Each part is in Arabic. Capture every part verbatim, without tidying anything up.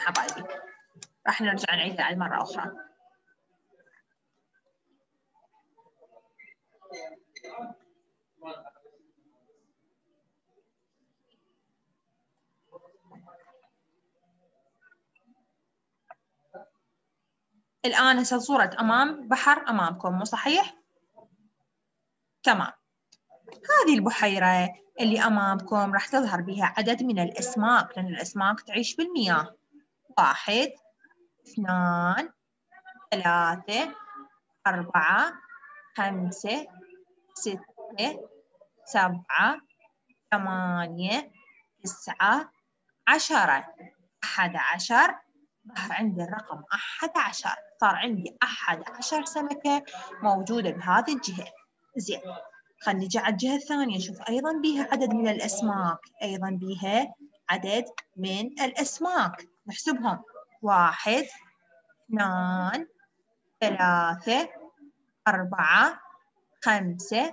حبايبي. راح نرجع نعيدها على مرة أخرى. الآن هسه صورة أمام بحر أمامكم، مو صحيح؟ تمام. هذه البحيرة اللي أمامكم راح تظهر بها عدد من الأسماك، لأن الأسماك تعيش بالمياه. واحد، اثنان، ثلاثة، أربعة، خمسة، ستة، سبعة، ثمانية، تسعة، عشرة، أحد عشر. ظهر عندي الرقم أحد عشر، صار عندي أحد عشر سمكة موجودة بهذه الجهة. زين، خلينا نجي على الجهة الثانية نشوف أيضا بيها عدد من الأسماك، أيضا بيها عدد من الأسماك، نحسبهم. واحد، اثنان، ثلاثة، أربعة، خمسة،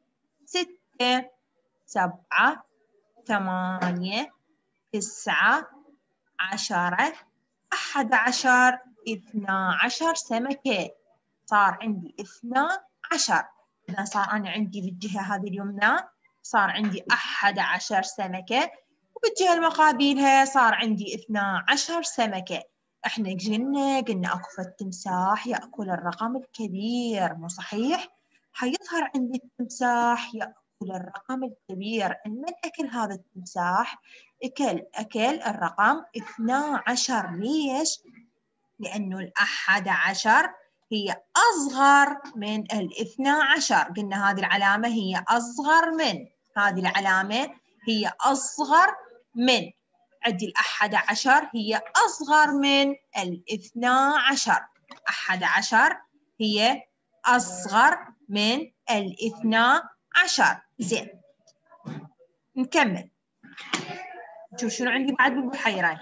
ستة، سبعة، ثمانية، تسعة، عشرة، أحد عشر، اثنا عشر سمكة. صار عندي اثنا عشر. إذا صار أنا عندي بالجهة هذه اليمنى صار عندي أحد عشر سمكة، وبالجهة المقابلها صار عندي اثنا عشر سمكة. إحنا قلنا قلنا أكو التمساح يأكل الرقم الكبير، مو صحيح؟ حيظهر عندي التمساح يأكل الرقم الكبير. من أكل هذا التمساح؟ أكل أكل الرقم اثنا عشر. ليش؟ لأنه الأحد عشر هي أصغر من الاثنى عشر. قلنا هذه العلامة هي أصغر من، هذه العلامة هي أصغر من. عندي الأحد عشر هي أصغر من الاثنى عشر. أحد عشر هي أصغر من الاثنى عشر. زين، نكمل نشوف شنو عندي بعد بالبحيرة.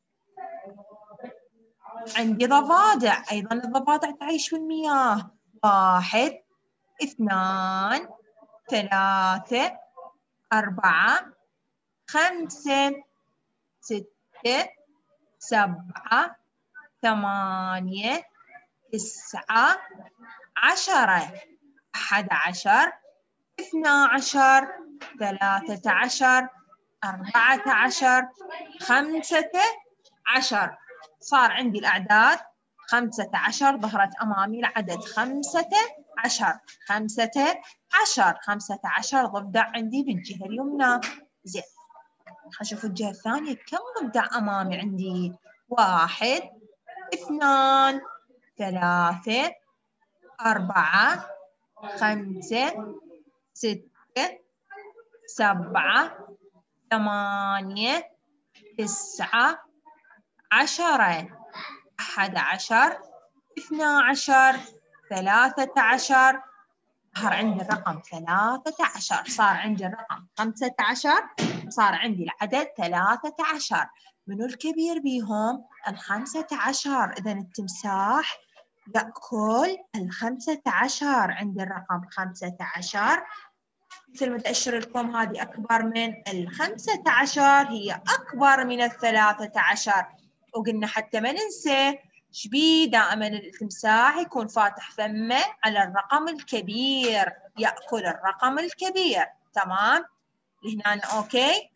عندي ضفادع، أيضا الضفادع تعيش في المياه. واحد، اثنان، ثلاثة، أربعة، خمسة، ستة، سبعة، ثمانية، تسعة، عشرة، أحد عشر، اثنا عشر، ثلاثة عشر، أربعة عشر، خمسة عشر. صار عندي الأعداد خمسة عشر، ظهرت أمامي العدد خمسة عشر. خمسة عشر، خمسة عشر ضفدع عندي بالجهة اليمنى. زين، أشوف الجهة الثانية كم ضفدع أمامي عندي. واحد، اثنان، ثلاثة، أربعة، خمسة، ستة، سبعة، ثمانية، تسعة، عشرة، أحد عشر، اثنا عشر، ثلاثة عشر. ظهر عندي الرقم ثلاثة عشر. صار عندي الرقم خمسة عشر، صار عندي العدد ثلاثة عشر. منو الكبير بيهم؟ الخمسة عشر. إذا التمساح يأكل الخمسة عشر. عندي الرقم خمسة عشر، مثل ما تأشر لكم هذه أكبر من الخمسة عشر، هي أكبر من الثلاثة عشر. وقلنا حتى ما ننسى شبيه دائما التمساح يكون فاتح فمه على الرقم الكبير، يأكل الرقم الكبير. تمام؟ لهنا أوكي؟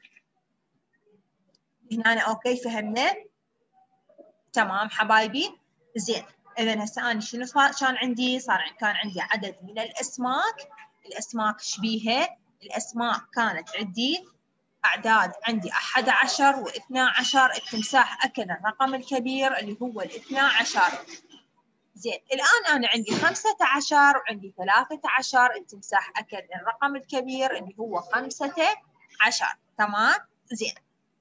لهنا أوكي فهمنا؟ تمام حبايبي؟ زين، إذا هسه أنا شنو صار كان عندي؟ صار كان عندي عدد من الأسماك. الأسماك شبيهة؟ الأسماك كانت عندي أعداد، عندي أحد عشر واثنا عشر. التمساح أكل الرقم الكبير اللي هو الاثنى عشر. زين، الآن أنا عندي خمسة عشر وعندي ثلاثة عشر. التمساح أكل الرقم الكبير اللي هو خمسة عشر. تمام؟ زين،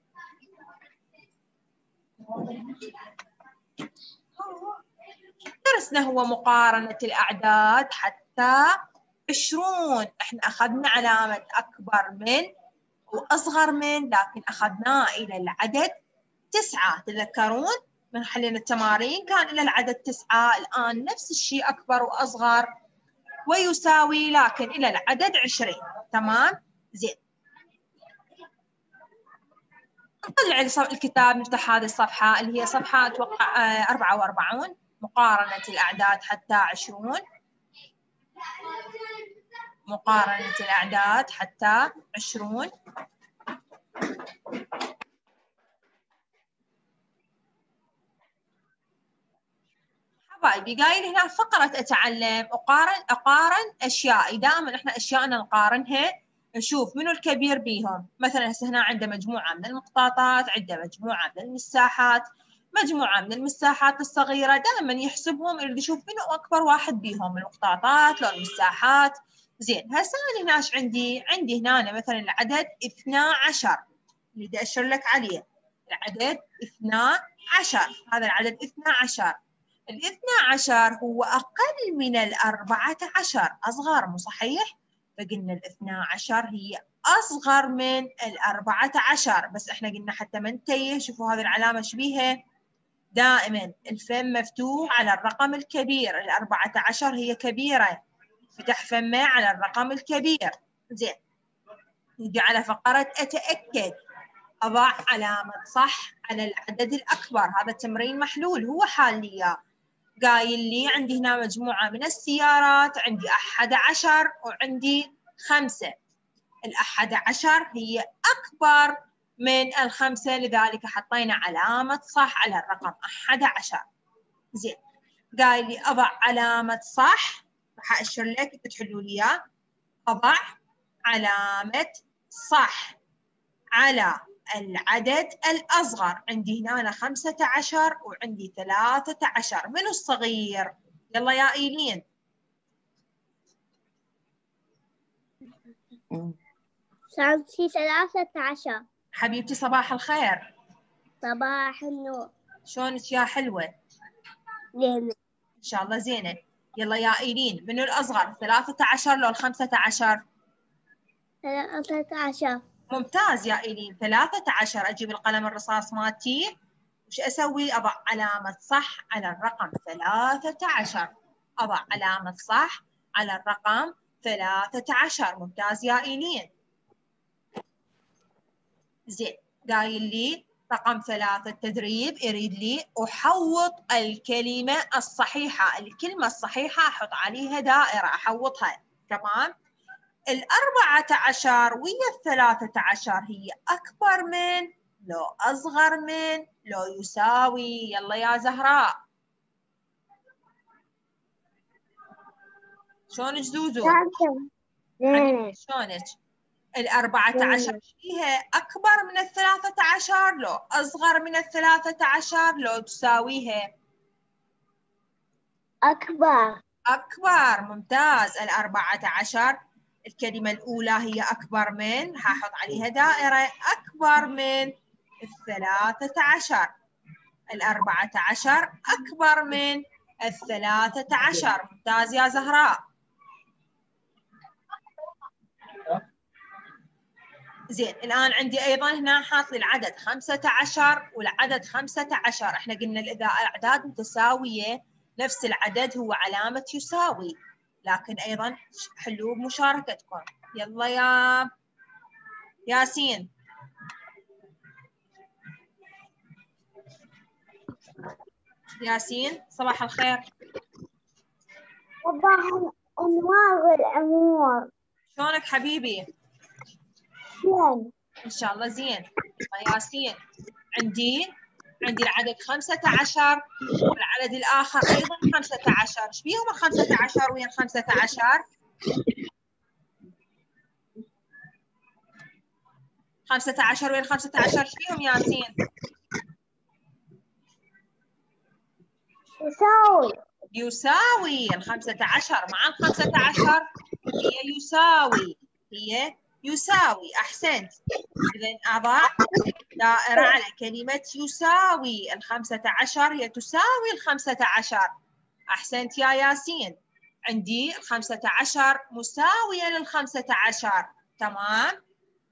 درسنا هو مقارنة الأعداد حتى عشرون. احنا أخذنا علامة أكبر من وأصغر من، لكن أخذناه إلى العدد تسعة. تذكرون من حلنا التمارين كان إلى العدد تسعة. الآن نفس الشيء أكبر وأصغر ويساوي، لكن إلى العدد عشرين. تمام؟ زين، نطلع الكتاب، نفتح هذه الصفحة اللي هي صفحة أتوقع أربعة وأربعين، مقارنة الأعداد حتى عشرون. مقارنة الأعداد حتى عشرون. حبايبي قايل هنا فقرة أتعلم أقارن أقارن أشيائي. دائما إحنا أشياءنا نقارنها، نشوف منو الكبير بيهم. مثلا هسه هنا عنده مجموعة من المقطاطات، عنده مجموعة من المساحات، مجموعة من المساحات الصغيرة، دائما يحسبهم، يريد يشوف منو أكبر واحد بيهم، المقطاطات لو المساحات. زين هسه أنا هنا ايش عندي؟ عندي هنا مثلا العدد اثنا عشر اللي بدي أشر لك عليه، العدد اثنا عشر، هذا العدد اثنا عشر. الاثنى عشر هو أقل من الأربعة عشر، أصغر، مو صحيح؟ فقلنا الاثنى عشر هي أصغر من الأربعة عشر، بس إحنا قلنا حتى ما نتيه. شوفوا هذه العلامة إيش بيها؟ دائما الفم مفتوح على الرقم الكبير، الأربعة عشر هي كبيرة، فتح فمه على الرقم الكبير. زين نجي على فقرة أتأكد، أضع علامة صح على العدد الأكبر. هذا تمرين محلول، هو حال لي إياه. قايل لي عندي هنا مجموعة من السيارات، عندي أحد عشر وعندي خمسة. الأحد عشر هي أكبر من الخمسة، لذلك حطينا علامة صح على الرقم أحد عشر. زين قايل لي أضع علامة صح، راح أشر لك تحلوا لي إياه. أضع علامة صح على العدد الأصغر. عندي هنا أنا خمسة عشر وعندي ثلاثة عشر، منو الصغير؟ يلا يا إيلين. صارتي ثلاثة عشر. حبيبتي صباح الخير. صباح النور. شلونك يا حلوة؟ زينة. إن شاء الله زينة. يلا يا إيلين، منو الأصغر؟ ثلاثة عشر لو الخمسة عشر؟ ثلاثة عشر. ممتاز يا إيلين، ثلاثة عشر. أجيب القلم الرصاص مالتي، وش أسوي؟ أضع علامة صح على الرقم ثلاثة عشر. أضع علامة صح على الرقم ثلاثة عشر. ممتاز يا إيلين. زين قايل لي رقم ثلاثة التدريب يريد لي أحوط الكلمة الصحيحة، الكلمة الصحيحة أحط عليها دائرة أحوطها. تمام؟ الأربعة عشر ويا الثلاثة عشر هي أكبر من، لو أصغر من، لو يساوي؟ يلا يا زهراء. شلونك زوزو؟ حبيبتي شلونك؟ الأربعة عشر فيها أكبر من الثلاثة عشر، لو أصغر من الثلاثة عشر، لو تساويها؟ أكبر. أكبر. ممتاز. الأربعة عشر الكلمة الأولى هي أكبر من، هحط عليها دائرة، أكبر من الثلاثة عشر. الأربعة عشر أكبر من الثلاثة عشر. ممتاز يا زهراء. زين الآن عندي أيضا هنا حاط لي العدد خمسة عشر والعدد خمسة عشر. احنا قلنا إذا الأعداد متساوية نفس العدد هو علامة يساوي، لكن أيضا حلوا بمشاركتكم. يلا يا ياسين. ياسين صباح الخير. صباح الأنوار والعمور. شلونك حبيبي؟ زين. إن شاء الله زين. ياسين عندي عندي العدد خمسة عشر والعدد الآخر أيضا خمسة عشر. إيش بيهم الخمسة عشر ويا الخمسة عشر؟ خمسة عشر ويا الخمسة عشر إيش بيهم ياسين؟ يساوي. يساوي. الخمسة عشر مع الخمسة عشر هي يساوي، هي يساوي. أحسنت. إذن أضع دائرة على كلمة يساوي. الخمسة عشر هي تساوي الخمسة عشر. أحسنت يا ياسين. عندي الخمسة عشر مساوية للخمسة عشر. تمام؟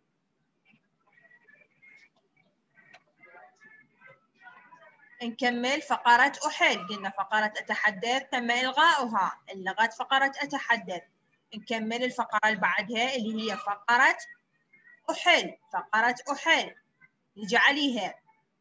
نكمل فقرة أحل. قلنا فقرة أتحدث تم إلغاؤها، لغت فقرة أتحدث. نكمل الفقرة اللي بعدها اللي هي فقرة أحل. فقرة أحل يجي عليها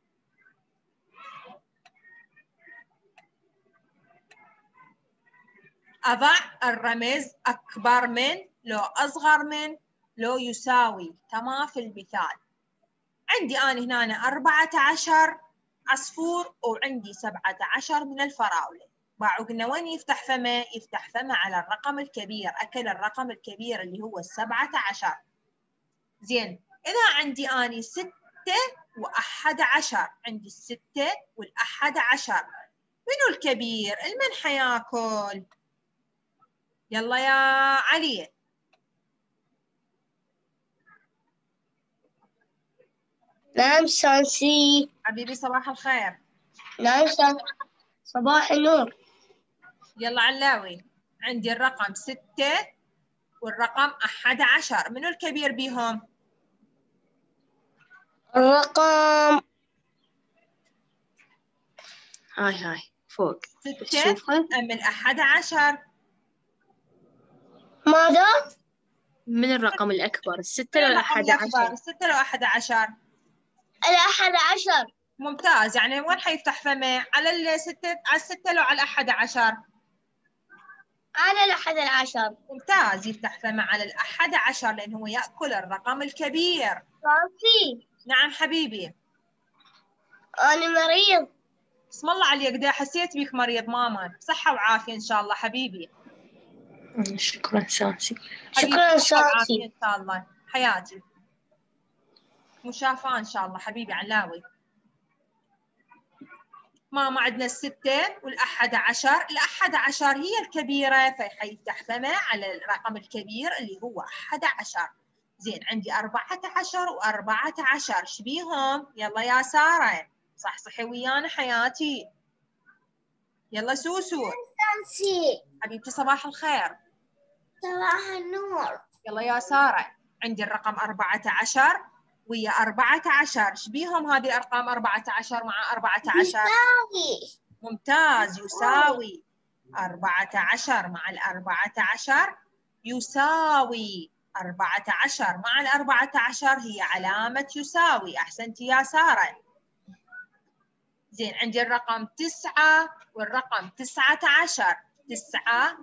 أضع الرمز أكبر من، لو أصغر من، لو يساوي. تمام. في المثال عندي أنا هنا أربعة عشر عصفور وعندي سبعة عشر من الفراولة. باعوا قلنا وين يفتح فمه؟ يفتح فمه على الرقم الكبير، أكل الرقم الكبير اللي هو السبعة عشر. زين، إذا عندي أنا ستة وأحد عشر، عندي الستة والأحد عشر، منو الكبير؟ المن حياكل؟ يلا يا علي. نعم سانسي. حبيبي صباح الخير. نعم سانسي. صباح النور. يلا علاوي، عندي الرقم ستة والرقم أحد عشر، منو الكبير بيهم؟ الرقم هاي هاي فوق. ستة أم الأحد عشر؟ ماذا؟ من الرقم الأكبر، الستة من لو الرقم الأحد الأكبر؟ عشر. الستة لو أحد عشر؟ الأحد عشر. ممتاز. يعني وين حيفتح فمه؟ على الستة، على الستة لو على الأحد عشر؟ على الأحد عشر. ممتاز، يفتح فمه على الأحد عشر لأن هو يأكل الرقم الكبير. سانسي. نعم حبيبي. أنا مريض. اسم الله عليك، دا حسيت بيك مريض ماما، بصحة وعافية إن شاء الله حبيبي. شكرا سانسي. شكرا بصحة وعافية سانسي. إن شاء الله حياتي، مشافاة إن شاء الله حبيبي علاوي. ماما عندنا الستة والأحد عشر، الأحد عشر هي الكبيرة فحيفتح فمه على الرقم الكبير اللي هو أحد عشر. زين، عندي أربعة عشر وأربعة عشر، شبيهم؟ يلا يا سارة صحصحي ويانا حياتي. يلا سوسو. سانسي. حبيبتي صباح الخير. صباح النور. يلا يا سارة، عندي الرقم أربعة عشر ويا أربعة عشر، شبيهم هذه الأرقام أربعة عشر مع أربعة عشر؟ يساوي. ممتاز، يساوي. أربعة عشر مع الأربعة عشر يساوي. أربعة عشر مع الأربعة عشر هي علامة يساوي. أحسنتي يا سارة. زين، عندي الرقم تسعة والرقم تسعة عشر. تسعة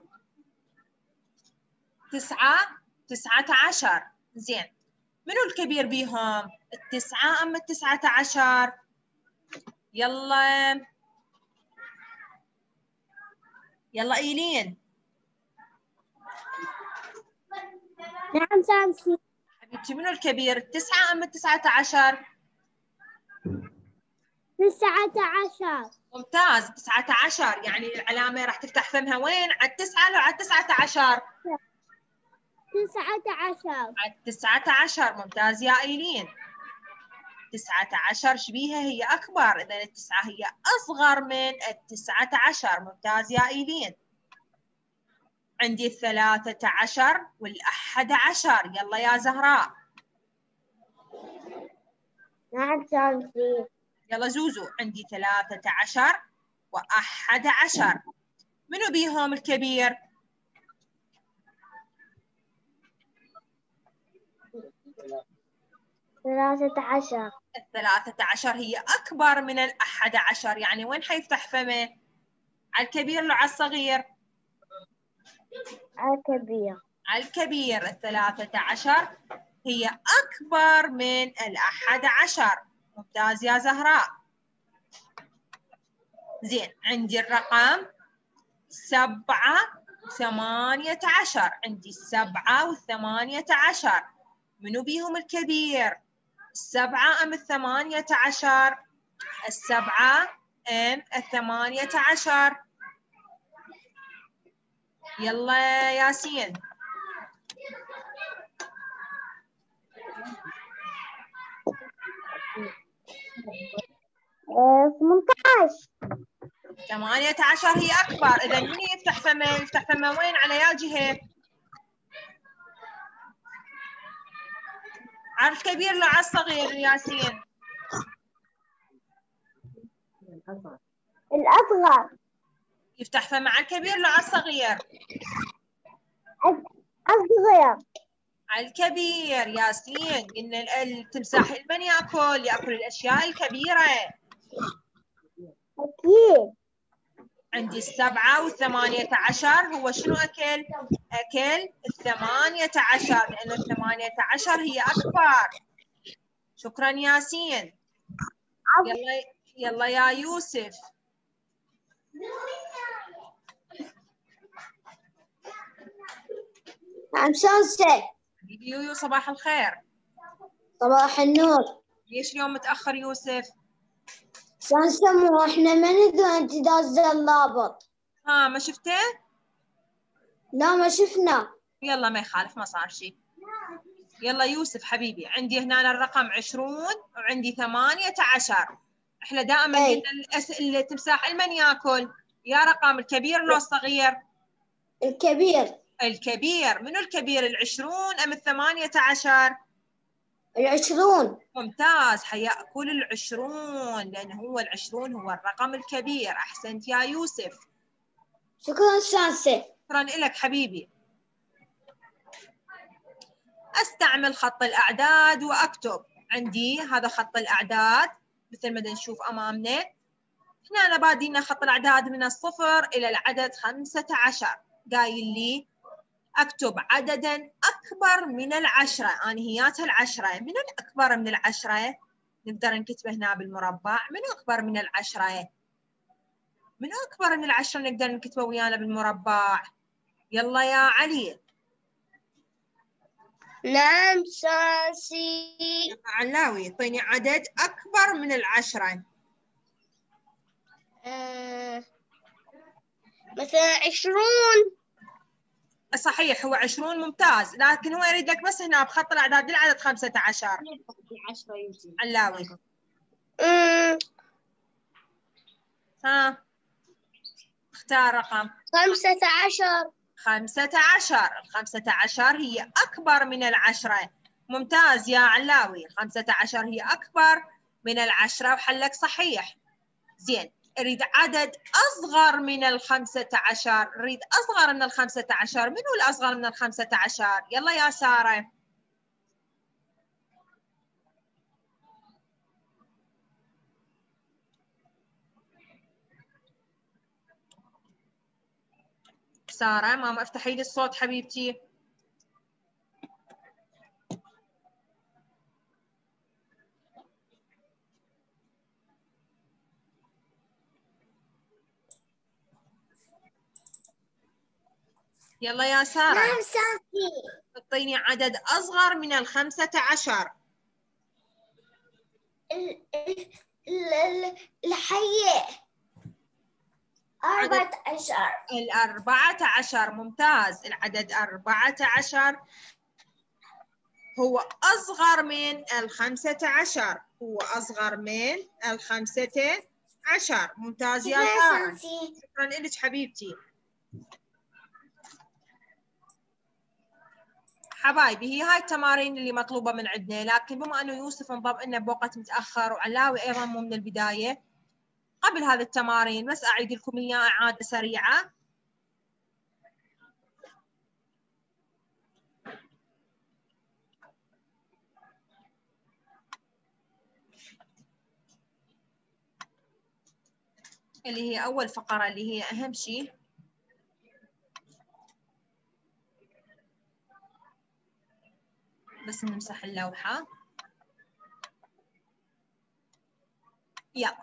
تسعة تسعة عشر. زين، منو الكبير بيهم؟ التسعة أم التسعة عشر؟ يلا يلا إيلين. نعم سانسي. حبيبتي منو الكبير؟ التسعة أم التسعة عشر؟ تسعة عشر. ممتاز، تسعة عشر. يعني العلامة راح تفتح فمها وين؟ على التسعة لو على التسعة عشر؟ تسعة عشر. على التسعة عشر. ممتاز يا إيلين. تسعة عشر شبيها؟ هي أكبر، إذا التسعة هي أصغر من التسعة عشر. ممتاز يا إيلين. عندي الثلاثة عشر والأحد عشر، يلا يا زهراء. نعم سانسي. يلا زوزو، عندي ثلاثة عشر وأحد عشر، منو بيهم الكبير؟ ثلاثة عشر. الثلاثة عشر هي أكبر من الأحد عشر، يعني وين حيفتح فمه؟ على الكبير لو على الصغير؟ الكبير. على الكبير. الثلاثة عشر هي أكبر من الأحد عشر. ممتاز يا زهراء. زين، عندي الرقم سبعة وثمانية عشر. عندي السبعة والثمانية عشر، منو بيهم الكبير؟ السبعة أم الثمانية عشر؟ السبعة أم الثمانية عشر؟ يلا ياسين. ثمانية عشر. ثمانية عشر هي أكبر، إذا من يفتح فمه؟ يفتح فمه وين؟ على يا جهة؟ على الكبير لو على الصغير ياسين؟ الأصغر. يفتح فمه على الكبير لو على الصغير؟ الصغير. الكبير. ياسين قلنا التمساح من ياكل؟ ياكل الاشياء الكبيره. أكيد. عندي السبعة والثمانية عشر، هو شنو أكل؟ أكل الثمانية عشر، لأن الثمانية عشر هي أكبر. شكرا ياسين. يلا يلا يا يوسف. نعم سانسي. حبيبي يويو صباح الخير. صباح النور. ليش اليوم متأخر يوسف؟ سانسي مو احنا ما ندري انت دازة اللابط. ها ما شفته؟ لا ما شفنا. يلا ما يخالف، ما صار شيء. يلا يوسف حبيبي، عندي هنا الرقم عشرون وعندي ثمانية عشر. احنا دائما أي. قلنا الأس... التمساح المن ياكل؟ يا رقم الكبير لو الصغير؟ الكبير. الكبير. منو الكبير، العشرون أم الثمانية عشر؟ العشرون. ممتاز، حيأكل العشرون، لأن هو العشرون هو الرقم الكبير. أحسنت يا يوسف. شكرا سانسي. شكرا لك حبيبي. أستعمل خط الأعداد وأكتب. عندي هذا خط الأعداد مثل ما نشوف أمامنا. هنا أنا بادينا خط الأعداد من الصفر إلى العدد خمسة عشر. قايل لي أكتب عددا أكبر من العشرة، أنهيات العشرة. من الأكبر من العشرة؟ نقدر نكتبه هنا بالمربع. من أكبر من العشرة؟ من أكبر من العشرة نقدر نكتبه ويانا بالمربع. يلا يا علي. نعم سانسي. علاوي اعطيني عدد أكبر من العشرة. آه. مثلا عشرون. صحيح، هو عشرون. ممتاز، لكن هو يريد لك بس هنا بخط الأعداد للعدد خمسة عشر. علاوي. أمم. ها اختار رقم. خمسة عشر. خمسة عشر. الخمسة عشر هي أكبر من العشرة. ممتاز يا علاوي، خمسة عشر هي أكبر من العشرة وحلك صحيح. زين، أريد عدد أصغر من الخمسة عشر. أريد أصغر من الخمسة عشر. من هو الأصغر من الخمسة عشر؟ يلا يا سارة. سارة ماما افتحي لي الصوت حبيبتي. يلا يا سارة. نعم سانسي. اعطيني عدد أصغر من الخمسة عشر. الحية. أربعة عشر. الأربعة عشر. ممتاز، العدد أربعة عشر هو أصغر من الخمسة عشر. هو أصغر من الخمسة عشر. ممتاز يا سارة. شكرا لك حبيبتي. حبايبي، هي هاي التمارين اللي مطلوبة من عندنا، لكن بما أنه يوسف انضم لنا بوقت متأخر وعلاوي أيضا مو من البداية، قبل هذه التمارين بس أعيد لكم إياها إعادة سريعة. اللي هي أول فقرة اللي هي أهم شيء. بس نمسح اللوحة. يلا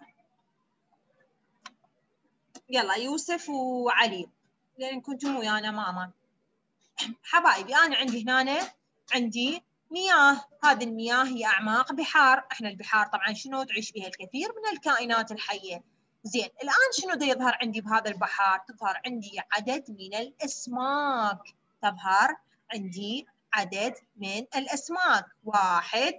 يلا يوسف وعلي، لأن كنتم ويانا ماما. حبايبي، أنا عندي هنا عندي مياه. هذه المياه هي أعماق بحار. إحنا البحار طبعا شنو تعيش بها الكثير من الكائنات الحية. زين، الآن شنو دا يظهر عندي بهذا البحار؟ تظهر عندي عدد من الأسماك. تظهر عندي عدد من الأسماك. واحد،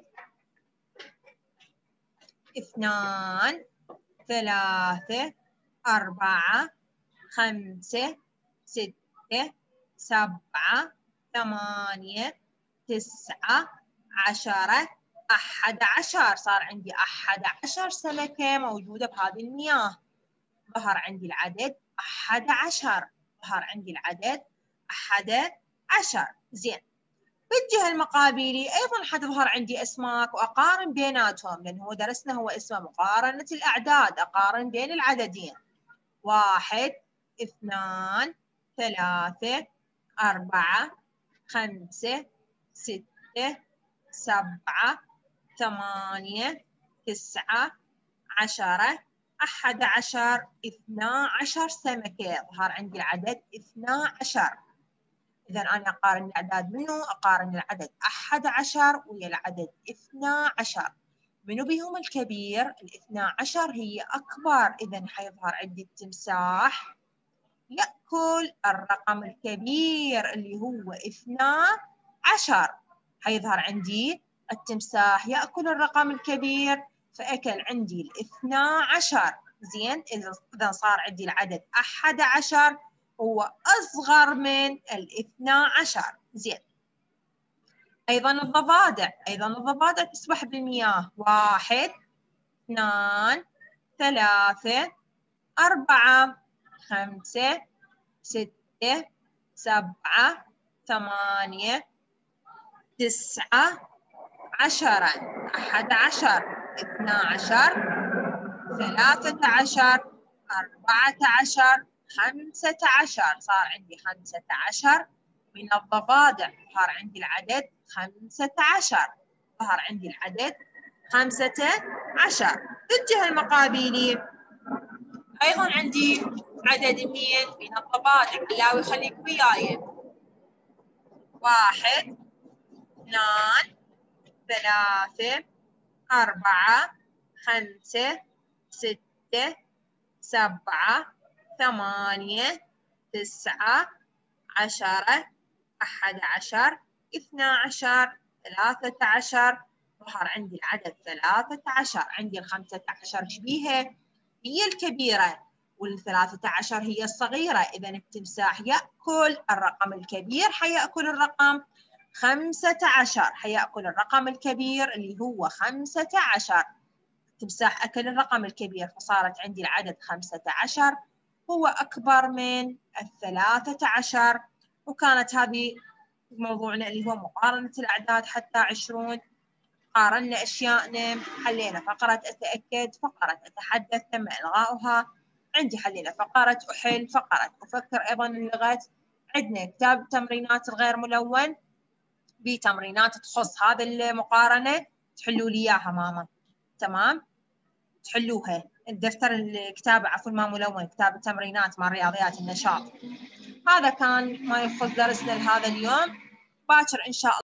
اثنان، ثلاثة، أربعة، خمسة، ستة، سبعة، ثمانية، تسعة، عشرة، أحد عشر. صار عندي أحد عشر سمكة موجودة بهذه المياه. ظهر عندي العدد أحد عشر. ظهر عندي العدد أحد عشر. زين، بالجهة المقابلة أيضا حتظهر عندي أسماك وأقارن بيناتهم، لأن هو درسنا هو اسمه مقارنة الأعداد، أقارن بين العددين. واحد، اثنان، ثلاثة، أربعة، خمسة، ستة، سبعة، ثمانية، تسعة، عشرة، أحد عشر، اثنا عشر سمكة. يظهر عندي العدد اثنا عشر. إذا أنا أقارن الأعداد منه؟ أقارن العدد أحد عشر ويا العدد اثنا عشر. منو بيهم الكبير؟ الاثنا عشر هي أكبر، إذا حيظهر عندي التمساح يأكل الرقم الكبير اللي هو اثنا عشر. حيظهر عندي التمساح يأكل الرقم الكبير، فأكل عندي الاثنا عشر. زين، إذا صار عندي العدد أحد عشر هو أصغر من الاثنا عشر. زين. أيضا الضفادع، أيضا الضفادع تسبح بالمياه. واحد، اثنان، ثلاثة، أربعة، خمسة، ستة، سبعة، ثمانية، تسعة، عشرة، أحد عشر، اثنا عشر، ثلاثة عشر، أربعة عشر، خمسة عشر. صار عندي خمسة عشر من الضفادع. ظهر عندي العدد خمسة عشر. ظهر عندي العدد خمسة عشر. بالجهة المقابلة أيضا عندي عددين من الضفادع. علاوي خليك وياي. واحد، اثنان، ثلاثة، أربعة، خمسة، ستة، سبعة، ثمانية، تسعة، عشرة، أحد عشر، اثنا عشر، ثلاثة عشر. ظهر عندي العدد ثلاثة عشر. عندي الخمسة عشر شبيها؟ هي الكبيرة، والثلاثة عشر هي الصغيرة. إذا التمساح يأكل الرقم الكبير، حيأكل الرقم خمسة عشر. حيأكل الرقم الكبير اللي هو خمسة عشر. التمساح أكل الرقم الكبير، فصارت عندي العدد خمسة عشر هو أكبر من الثلاثة عشر. وكانت هذه موضوعنا اللي هو مقارنة الأعداد حتى عشرون. قارنا أشياءنا، حلينا فقرة أتأكد، فقرة أتحدث تم إلغاؤها. عندي حلينا فقرة أحل، فقرة أفكر. أيضا اللغات عندنا كتاب تمرينات الغير ملون بتمرينات تخص هذه المقارنة، تحلوا لي إياها ماما. تمام، تحلوها. الدفتر الكتاب عفوا ما ملون، كتاب التمرينات مع رياضيات النشاط. هذا كان ما يخص درسنا لهذا اليوم. باكر إن شاء الله